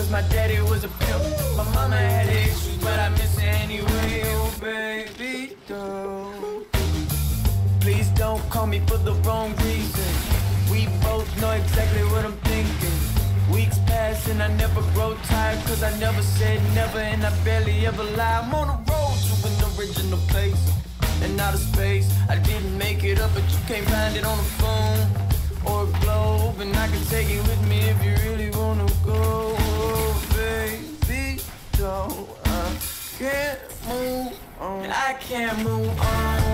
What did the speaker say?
cause my daddy was a pimp. My mama had issues, but I miss her anyway. Oh, baby, don't. Please don't call me for the wrong reason. We both know exactly what I'm thinking. Weeks pass and I never grow tired, cause I never said never and I barely ever lie. I'm on the road to an original place and out of space. I didn't make it up, but you can't find it on the phone or a globe, and I can take it with me if you really wanna go. Oh, baby, don't. I can't move on. I can't move on.